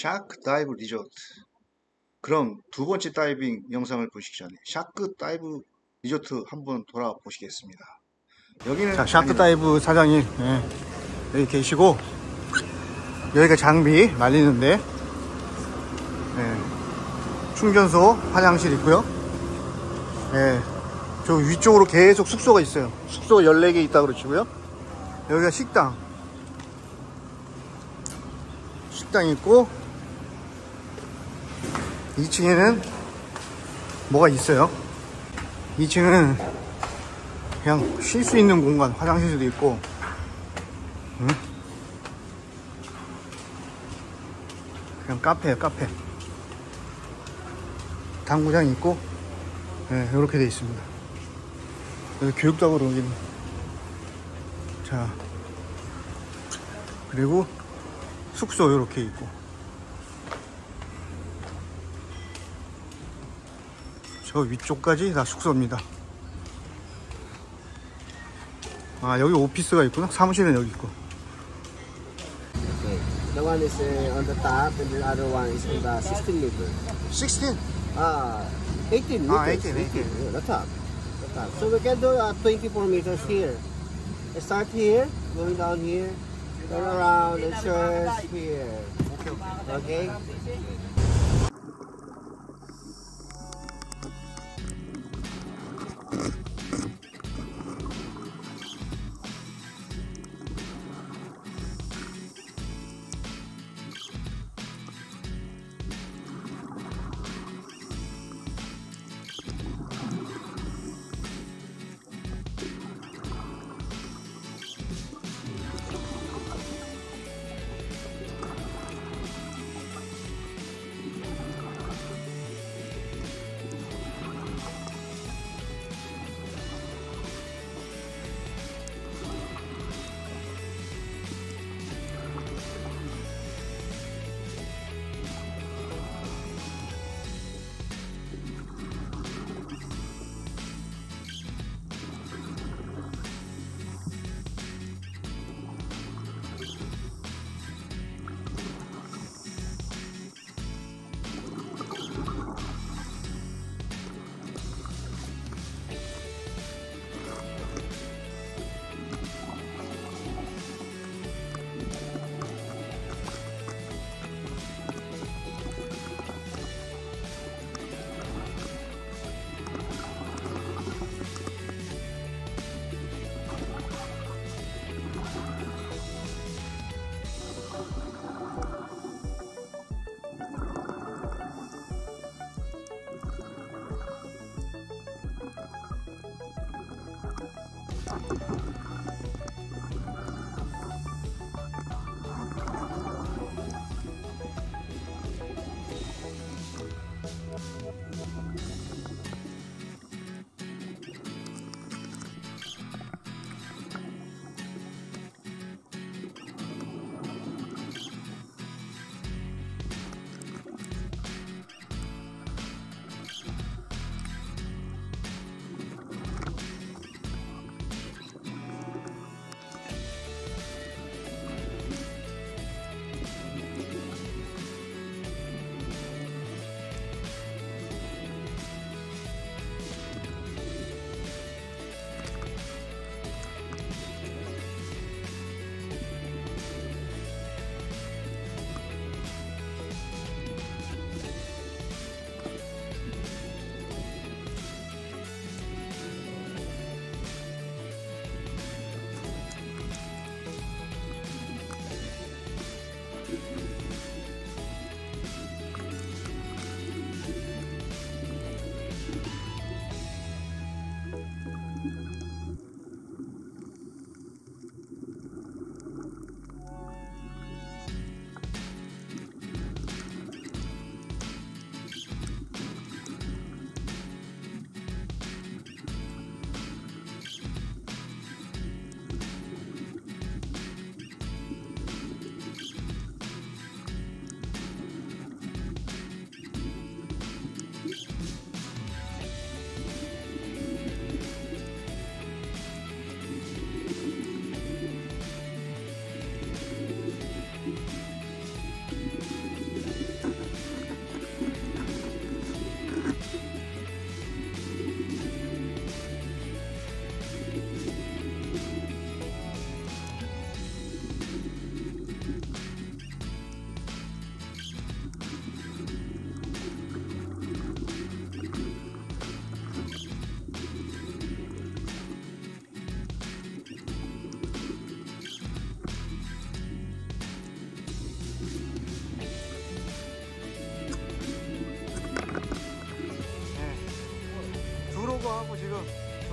샤크 다이브 리조트. 그럼 두 번째 다이빙 영상을 보시기 전에 샤크 다이브 리조트 한번 돌아보시겠습니다. 여기는 자, 샤크 다이브 사장님, 예, 여기 계시고, 여기가 장비 말리는데, 예, 충전소, 화장실 있고요. 예, 저 위쪽으로 계속 숙소가 있어요. 숙소가 14개 있다 그러시고요. 여기가 식당 있고, 2층에는 뭐가 있어요. 2층은 그냥 쉴 수 있는 공간, 화장실도 있고, 응? 그냥 카페예요, 카페. 당구장 있고, 네, 이렇게 돼 있습니다. 여기 교육장으로 여기는. 자, 그리고 숙소 이렇게 있고, 저 위쪽까지 다 숙소입니다. 아, 여기 오피스가 있구나. 사무실은 여기 있고. Okay. The one is on the top and the other one is in the 16 meter. 16? 18 meters. 18. Yeah, the top. The top. So we can do 24 meters here. Let's start here, going down here, turn around and church here. Okay?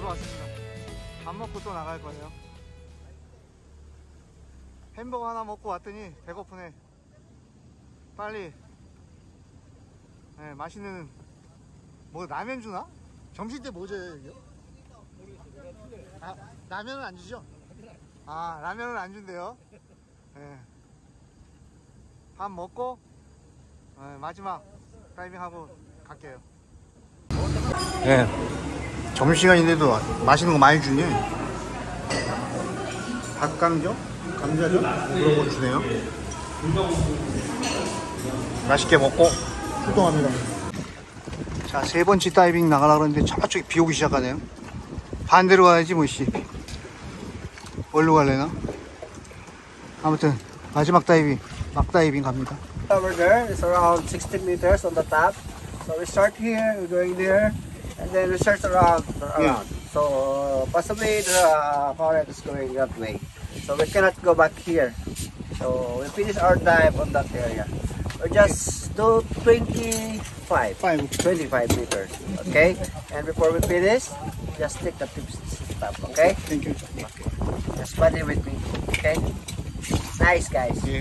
왔습니다. 밥 먹고 또 나갈 거예요. 햄버거 하나 먹고 왔더니 배고프네. 빨리 맛있는 뭐 라면 주나? 점심 때 뭐 줘요 여기요? 아, 라면은 안 주죠? 아, 라면은 안 준대요. 밥 먹고 마지막 다이빙하고 갈게요. 점심시간인데도 맛있는 거 많이 주네. 닭강정? 감자전? 그런 거 주네요. 맛있게 먹고 출동합니다. 자, 세 번째 다이빙 나가려고 그러는데 저쪽에 비 오기 시작하네요. 반대로 가야지 뭐 씨. 어디로 갈래나? 아무튼 마지막 다이빙, 막 다이빙 갑니다. Over there, it's around 16 meters on the top. So we start here, we're going there, and then we search around. So possibly the current is going that way. So we cannot go back here. So we finish our dive on that area. We just do 25 meters. Okay? And before we finish, just take the tips stop. Okay? Thank you. Just buddy with me. Okay? Nice guys. 예.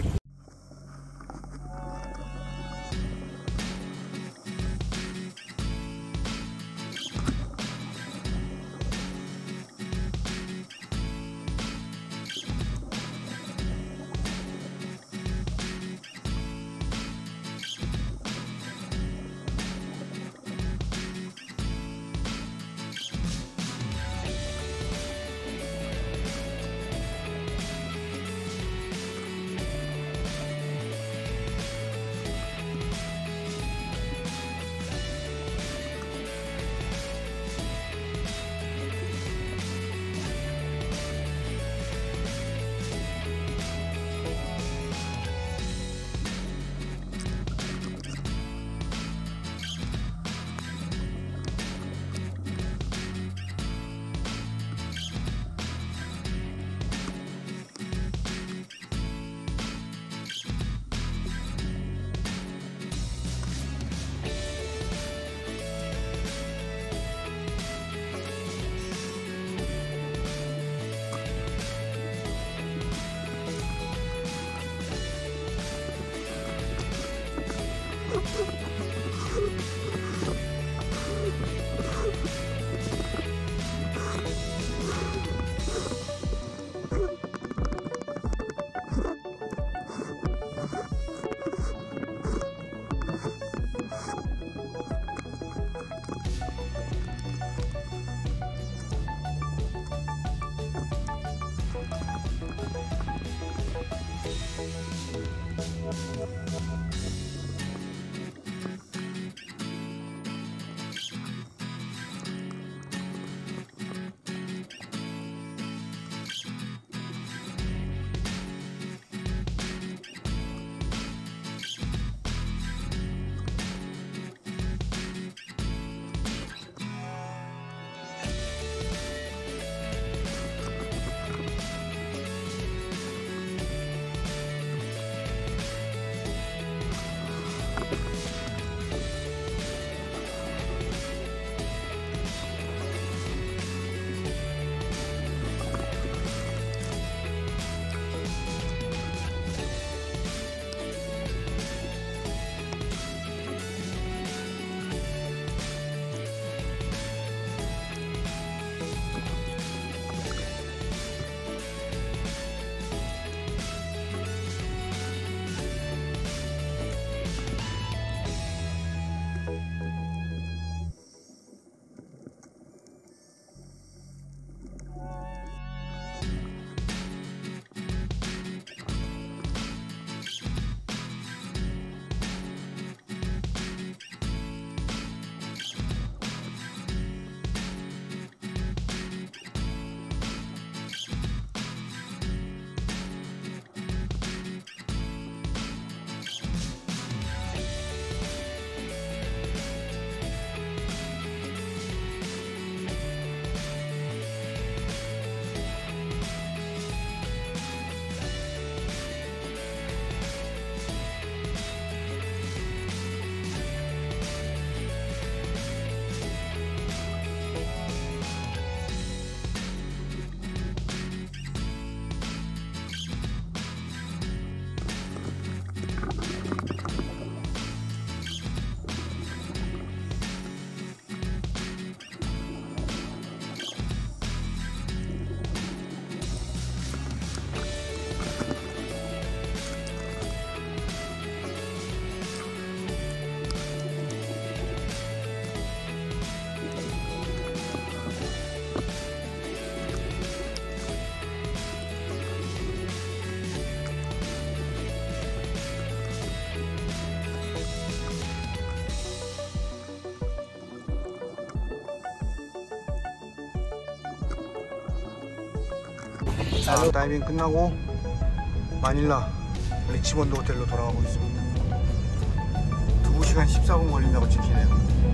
자, 다이빙 끝나고 마닐라 리치몬드 호텔로 돌아가고 있습니다. 2시간 14분 걸린다고 찍히네요.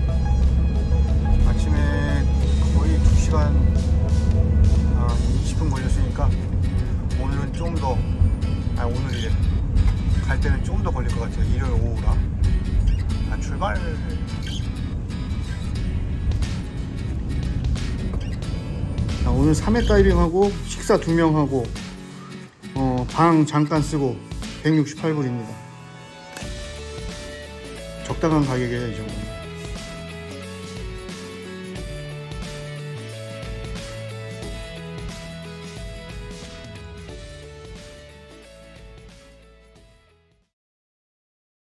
아침에 거의 2시간 20분 걸렸으니까 오늘은 좀 더, 오늘이래. 갈 때는 좀 더 걸릴 것 같아요. 일요일 오후라. 출발. 자, 오늘 3회 다이빙하고 식사 2명하고 방 잠깐 쓰고 168불입니다. 적당한 가격이에요, 이 정도.